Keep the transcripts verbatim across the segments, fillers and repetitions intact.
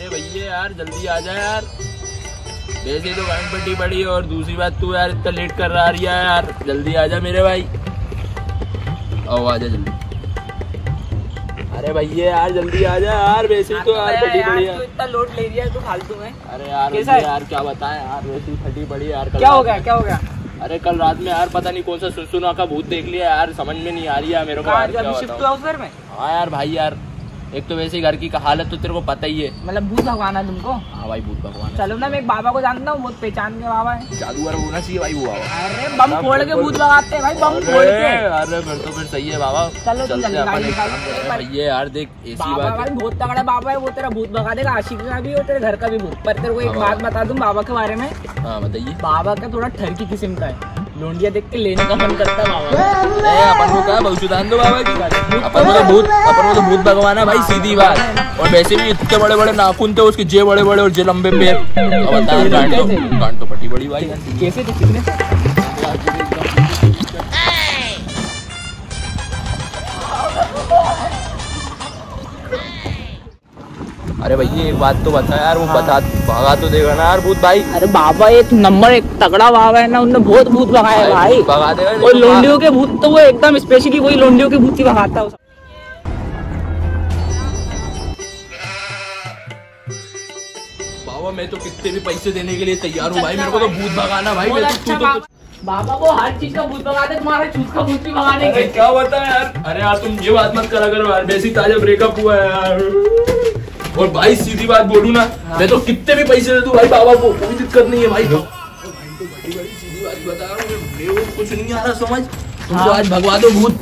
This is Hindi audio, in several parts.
अरे भैया यार जल्दी आ जा यार, वैसे तो गांड पट्टी पड़ी और दूसरी बात तू यार इतना लेट कर रहा है यार, जल्दी आ जा मेरे भाई। आओ आ जा जल्दी। अरे भैया यार जल्दी आ जा यार, वैसे तो यार फटी पड़ी है। तू इतना लोड ले रही है तू फालतू में। अरे यार कैसा यार क्या बताएं यार, वैसे ही फटी पड़ी यार। क्या हो गया क्या हो गया? अरे कल रात में यार पता नहीं कौन सा सुनसुना का भूत देख लिया यार, समझ में नहीं आ रही है मेरे को। अभी शिफ्ट हुआ उस घर में? हाँ यार भाई यार, एक तो वैसे घर की हालत तो तेरे को पता ही है। मतलब भूत भगवान है तुमको? हाँ भाई भूत भगवान। चलो ना, मैं एक बाबा को जानता हूँ, बहुत पहचान के बाबा है। जादूगर होना चाहिए भाई वो। अरे बम फोड़ के भूत भगाते हैं भाई, बम फोड़ के। अरे फिर तो फिर सही है बाबा। चलो तुम जल्दी गाड़ी निकालो। भैया यार देख ऐसी बात है, बहुत तगड़ा बाबा है वो, तेरा भूत भगा देगा, आशिक का भी और तेरे घर का भी भूत। पर तेरे को एक बात बता दूं बाबा के बारे में। हाँ बताइए। बाबा का थोड़ा ठरकी किस्म का है, लोंडिया देख के लेने का मन करता है बाबा। अपन को क्या बहुचुदान दो बाबा की, अपन को तो भूत अपन को तो भूत भगवान है भाई, सीधी बात। और वैसे भी इतने बड़े बड़े नाखून थे उसके, जे बड़े बड़े और जे लंबे पैर। गांड तो पटी बड़ी भाई। कैसे थे कितने? अरे भैया एक बात तो बता यार, वो बता भगा तो देगा ना यार भूत भाई। अरे बाबा एक नंबर एक तगड़ा बाबा है ना, उन्होंने बहुत भूत भगाए है भाई। भगा देगा। और लोंडियों के भूत तो वो एकदम स्पेशली वही लोंडियों के भूत ही भगाता है। बाबा मैं तो कितने भी पैसे देने के लिए तैयार हूँ भाई, मेरे को तो भूत भगाना भाई। बाबा वो हर चीज का भूत भगा दे, तुम्हारा चूत का भूत भी भगा देंगे। क्या बता यार। अरे यार तुम ये बात मत करा करो यार, वैसे ताजा ब्रेकअप हुआ है यार। और भाई सीधी बात बोलूं ना, मैं तो कितने भी पैसे दे दूं भाई बाबा को, कोई दिक्कत नहीं है भाई। तो भाई तो बड़ी बड़ी सीधी बात बता रहा हूँ, मेरे को कुछ नहीं आ रहा समझ। तुम तो आज भगवा दो भूत।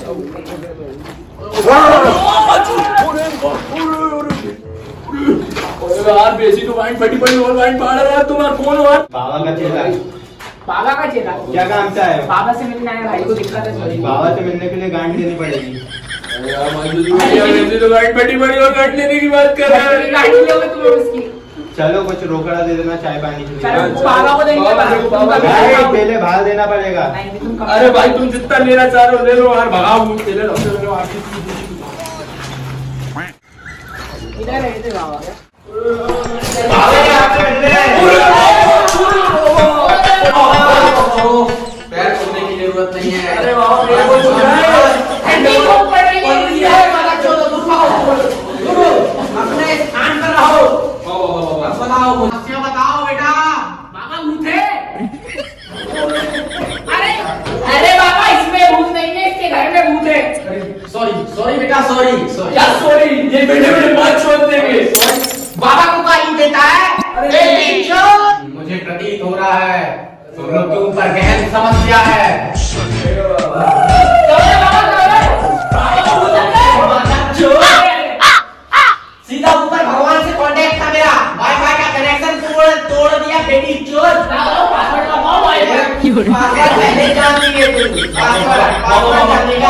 यार बेसी तो वाइन फटी पड़ी और वाइन पा रहा है। तुम्हारा कौन हो यार? बाबा का चेला। बाबा का चेला क्या काम से है? बाबा से मिलने आया भाई को, दिक्कत है। बाबा से मिलने के लिए गांठ देनी पड़ेगी। यार भाई तो गांठ फटी पड़ी और गांठ लेने की बात कर रहा है। गांठ लोगे तुम उसकी? चलो कुछ रोकड़ा दे देना, चाय पानी के लिए। बाबा को देंगे, पहले भाव देना पड़ेगा। अरे भाई तुम जितना लेना चाह रहे हो ले लो यार, भगाओ भूत ले लो। इधर है इधर बाबा। पैर छोड़ने की जरूरत नहीं है। अरे बाबा मेरे को छू रहा है, ठंडी खूब पड़ रही है। वाला छोड़ो, दुखाओ अपने स्थान पर रहो। बताओ मुझसे, बताओ बेटा। बाबा भूत है? अरे अरे बाबा इसमें भूत नहीं है, इसके घर में भूत है। सॉरी सॉरी बेटा, सॉरी सॉरी। क्या सॉरी, ये बेटे बेटे बात छोड़ देंगे। बाबा को गाली देता है। मुझे प्रतीत हो रहा है तुम लोग के ऊपर गहन समस्या है। सीधा ऊपर भगवान से कांटेक्ट था मेरा, वाईफाई का कनेक्शन तोड़ तोड़ दिया बेटी चोर। पासवर्ड लगाओ भाई, पासवर्ड पहले जान लिए तुम, पासवर्ड पासवर्ड जानने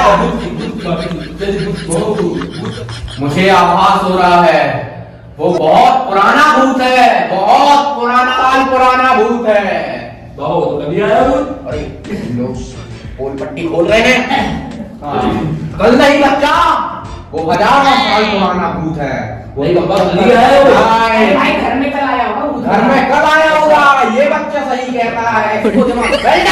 का। मुझे आभास हो रहा है वो बहुत पुराना भूत है, बहुत पुराना साल पुराना भूत है। बाबा तो कभी आया भूत? अरे लोग पोल पट्टी खोल रहे हैं। कल नहीं बच्चा, वो हजारों साल पुराना भूत है। वही बाबा कभी आया वो? भाई घर में कल आया होगा। घर में कब आया होगा? ये बच्चा सही कहता है। इसको दिमाग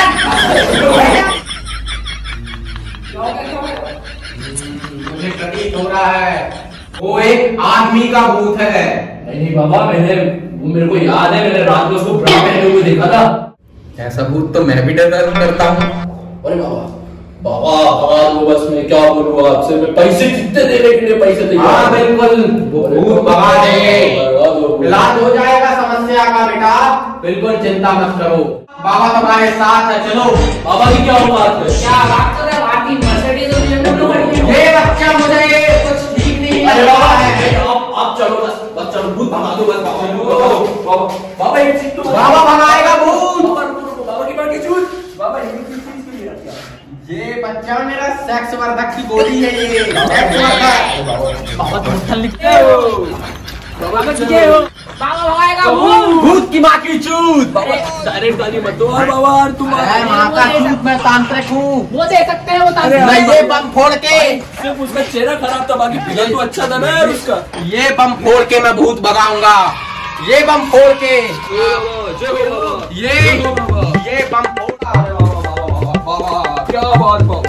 मुझे प्रतीत हो रहा है वो एक आदमी का भूत है। नहीं नहीं बाबा, मैंने वो मेरे को याद है, मैंने रात में उसको ब्रा पहने हुए देखा था। ऐसा भूत तो मैं भी डरता करता हूँ। अरे बाबा बाबा भगा दो बस, मैं क्या बोलूँ आपसे, मैं पैसे कितने देने के लिए पैसे तैयार। हाँ बिल्कुल, भूत भगा देंगे, इलाज हो जाएगा समस्या का बेटा, बिल्कुल चिंता मत करो। बाबा तुम्हारे साथ है, चलो। बाबा की क्या बात है? क्या बात कर रहे हो? आती मर्सिडीज और लेम्बो खड़ी है। ये बच्चा मुझे कुछ ठीक नहीं अरे लग बाबा रहा है। आप आप चलो बस, बस चलो भूत भगा दो बस। बाबा बाबा एक चीज तो बाबा भगाएगा भूत। बाबा की बात की झूठ। बाबा ये बच्चा मेरा सेक्स वर्धक की गोली है, ये सेक्स वर्धक। बाबा तुम लिखते हो, बाबा लिखते हो। बाबा भगाएगा भूत। भूत की माँ की चूत। बाबा डायरेक्ट गाली मत दो यार बाबा यार तुम। अरे माँ का चूत, मैं तांत्रिक हूँ। वो दे सकते हैं वो तांत्रिक। मैं ये बम फोड़ के, सिर्फ उसका चेहरा खराब था, बाकी फिगर तो अच्छा था ना यार उसका। ये बम फोड़ के मैं भूत भगाऊंगा। ये बम फोड़ के, ये ये बम फोड़ा। क्या बात बाबा।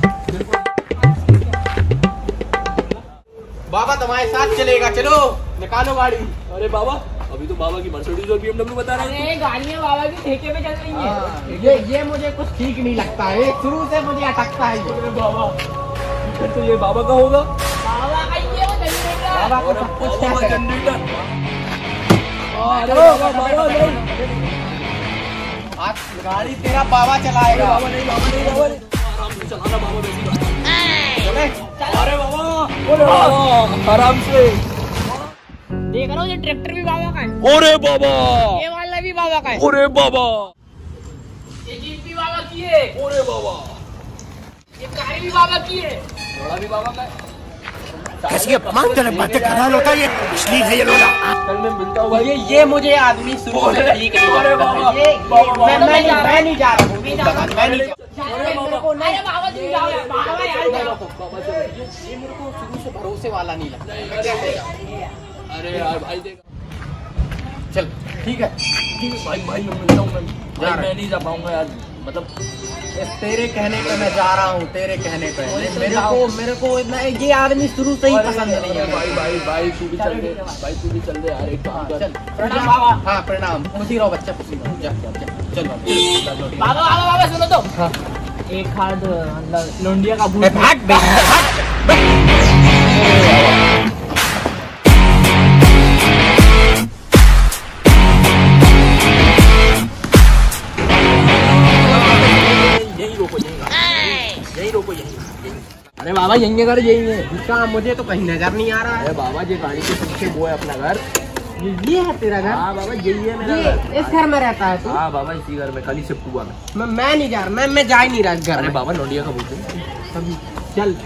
बाबा तुम्हारे साथ चलेगा, चलो निकालो गाड़ी। अरे बाबा अभी तो बाबा की मर्सिडीज और बीएमडब्ल्यू बता रहे हैं। अरे गाड़ियाँ बाबा की ठेके पे चल रही हाँ, है। ये ये मुझे कुछ ठीक नहीं लगता है, शुरू से मुझे अटकता है ये। अरे बाबा फिर तो ये बाबा का होगा। बाबा का ये वो जनरेटर। बाबा को और सब कुछ बाबा का है। जनरेटर। अरे चलो, बाबा बाबा नहीं आज गाड़ी तेरा बाबा चलाएगा। बाबा नहीं बाबा नहीं बाबा नहीं। आराम से चलाना बाबा वैसी गाड़ी। चले। अरे बाबा अरे बाबा आराम से। देख रहा हूँ ये ट्रैक्टर भी बाबा का है। अरे बाबा ये वाला भी बाबा का है। अरे बाबा ये जीप भी बाबा की है। अरे बाबा ये गाड़ी भी बाबा की है। घोड़ा भी बाबा का है। कैसी अपमान जनक बातें कर रहा होता है ये, इसलिए है ये लोला। कल मैं मिलता हूँ भाई। ये ये मुझे आदमी शुरू से ठीक नहीं अरे लगता बाबा, है। ये बाबा, मैं मैं नहीं मैं नहीं जा रहा हूँ, मैं जा रहा हूँ। मैं नहीं जा अरे बाबा अरे बाबा तुम जाओ यार, बाबा यार जाओ। बाबा चलो। ये मेरे को शुरू से भरोसे वाला नहीं लगता है। मैं क्या करेगा? अरे यार भाई देख चल ठीक है। ठीक है भाई भाई मैं मिलता हूँ मैं जा भाई रहा मैं नहीं जा पाऊंगा यार मतलब। ये तेरे कहने पे मैं जा रहा हूँ, तेरे कहने पे। मेरे को मेरे को इतना ये आदमी शुरू से ही पसंद नहीं है। भाई भाई भाई तू भी चल दे भाई तू भी चल दे यार एक काम कर। चल प्रणाम बाबा। हाँ प्रणाम। खुशी रहो बच्चा, खुशी रहो। जा जा जा, चल बाबा बाबा बाबा सुनो तो। हाँ। एक हाथ मतलब लोंडिया का भूत। भाग बे, भाग। यही रोको यही यही रोको यही। अरे बाबा यही घर यही है। क्या मुझे तो कहीं नजर नहीं आ रहा है। अरे बाबा ये गाड़ी के पीछे वो है अपना घर। ये है तेरा घर? हाँ बाबा यही है मेरा ये घर। इस घर में रहता है तू? हाँ बाबा इसी घर में खाली से पुआ में। मैं मैं नहीं जा रहा, मैं मैं जा ही नहीं रहा इस घर अरे में। बाबा लौंडिया का भूत है। चल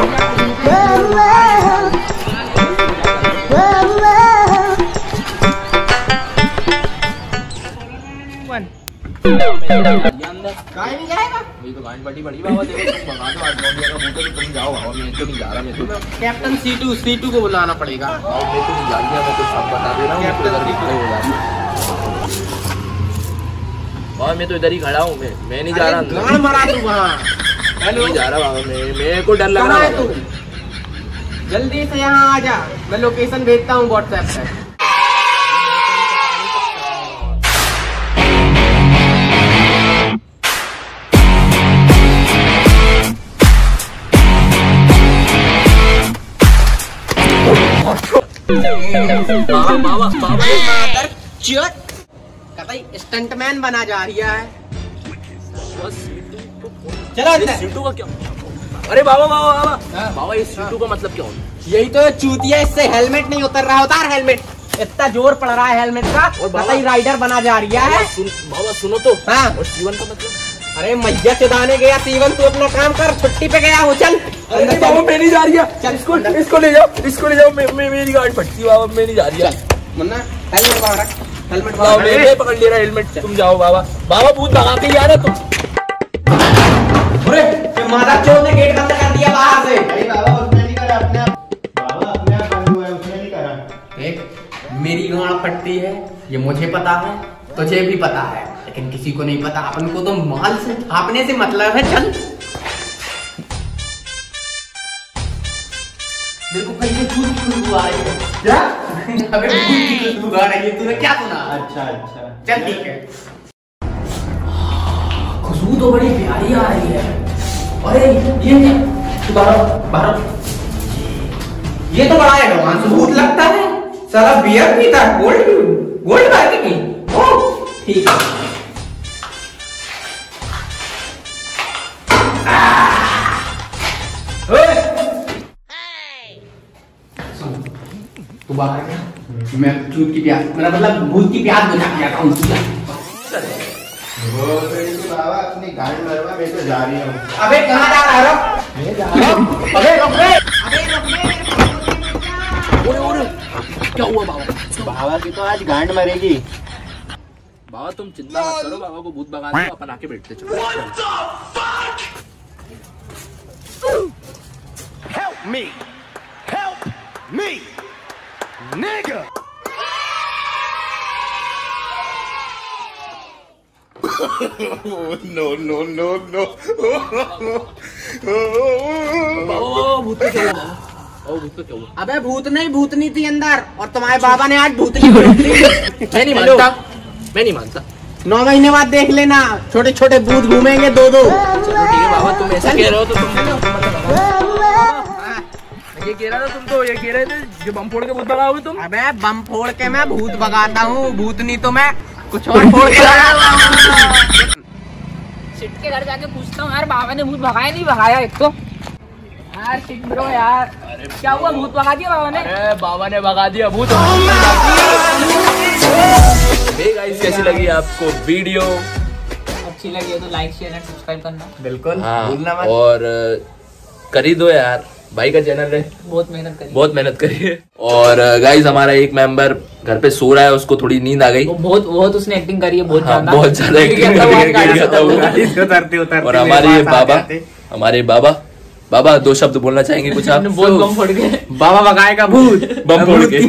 कहीं नहीं जाएगा। वही तो गांड बटी बड़ी बाबा देखो तुम भगा दो आज लौंडिया का भूत है तो तुम जाओ बाबा मैं तो नहीं जा रहा मैं तो। कैप्टन सीटू सीटू को बुलाना पड़ेगा। और मैं तो नहीं जा रहा मैं तो सब बता दे रहा हूँ। कैप्टन इधर ही खड़े हो जाते। बाबा मैं तो इधर ही खड़ा हूँ मैं मैं नहीं जा रहा अंदर। गाड़ मारा तू वहाँ। हेलो नहीं जा रहा बाबा मैं मेरे को डर लग कहाँ रहा है तू? है। जल्दी से यहाँ आ जा, मैं लोकेशन भेजता हूँ व्हाट्सएप पे। बाबा बाबा बाबा कतई स्टंटमैन बना जा रही है। चलो ये अंदर। सीटू का क्या? अरे बाबा बाबा बाबा हाँ। बाबा ये सीटू का मतलब क्या होता यही तो चूतिया, इससे हेलमेट नहीं उतर रहा होता। हेलमेट इतना जोर पड़ रहा है हेलमेट का, और बाबा- कतई राइडर बना जा रही है। है? सुन बाबा सुनो तो। हाँ। और जीवन का मतलब? अरे मैया चिदाने गया सीवन, तू अपना काम कर, छुट्टी पे गया हो। चल अरे अंदर बाबा चल। मैं नहीं जा रही है। चल, इसको अंदर। इसको ले जाओ इसको ले जाओ मैं मैं मेरी गाड़ी फटती बाबा मैं नहीं जा रही है। मुन्ना हेलमेट बाहर रख, हेलमेट बाबा बाहर मैं रख। मैं पकड़ ले रहा हेलमेट तुम जाओ बाबा। बाबा भूत भगा के ही आ रहा तुम। अरे ये माता चोर ने गेट बंद कर दिया बाहर से। अरे बाबा उसने नहीं करा, अपने आप बाबा अपने आप बंद हुआ है, उसने नहीं करा। देख मेरी गाड़ फटती है, ये मुझे पता है, तुझे भी पता है, लेकिन किसी को नहीं पता। अपन को तो माल से आपने से मतलब है। चल मेरे को कहीं दूध की खुशबू आ रही है। क्या? अबे दूध की खुशबू आ रही है, तूने क्या सुना? अच्छा अच्छा चल ठीक है। खुशबू तो बड़ी प्यारी आ रही है। अरे ये क्या? तू बाहर बाहर। ये तो बड़ा एडवांस भूत लगता है। सारा बियर पीता है, गोल्ड गोल्ड पार्टी की। ओह ठीक है। ओए! सुन, तू बाहर गया, मैं चूत की प्यास, मेरा मतलब भूत की प्यास बुझा के आता हूँ। वो तेरी तो बाबा अपनी गाड़ी मरवा, मैं तो जा रही हूँ। अबे कहाँ जा रहा है? मैं जा रहा हूँ। अबे रुक रे! अबे रुक रे! ओरे ओरे क्या हुआ बाबा? बाबा की तो आज गांड मरेगी। बाबा तुम चिंता मत करो, बाबा को भूत भगा दो, अपन आके बैठते चलो। Help me! Help me! Nigga! no, no, no, no. बाबा भूत का क्या हुआ? ओ भूत का क्या हुआ? अबे भूत नहीं भूतनी थी अंदर, और तुम्हारे बाबा ने आज भूतनी बोल दी। मैं नहीं मानता, मैं नहीं मानता। नौ महीने बाद देख लेना, छोटे छोटे भूत घूमेंगे दो दो। चलो ठीक है बाबा, तुम ऐसा कह रहे हो तो तुम ये कह रहा था, तुम तो ये कह रहे थे जो बम फोड़ के भूत भगाओगे तुम। अबे बम फोड़ के मैं भूत भगाता हूँ, भूतनी तो मैं कुछ और फोड़ के सिट के घर जाके पूछता हूँ यार, बाबा ने भूत भगाया नहीं भगाया? एक तो यार सिट ब्रो यार, क्या हुआ, भूत भगा दिया बाबा ने? अरे बाबा ने भगा दिया भूत। हे गाइस, कैसी लगी आपको वीडियो? अच्छी लगी है तो लाइक शेयर एंड सब्सक्राइब करना बिल्कुल हाँ, और कर ही दो यार, भाई का चैनल है, बहुत मेहनत करी बहुत मेहनत करी है। और गाइस हमारा एक मेंबर घर पे सो रहा है, उसको थोड़ी नींद आ गई। वो बहुत बहुत उसने एक्टिंग करी है, बहुत हाँ, ज्यादा बहुत ज्यादा एक्टिंग उतरते उतरते और हमारे ये बाबा हमारे बाबा बाबा दो शब्द बोलना चाहेंगे कुछ आप? बहुत बम फोड़ के बाबा भगाएगा भूत बम फोड़ के।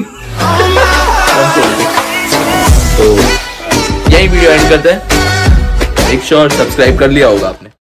तो यही वीडियो एंड करते हैं। मेक श्योर सब्सक्राइब कर लिया होगा आपने।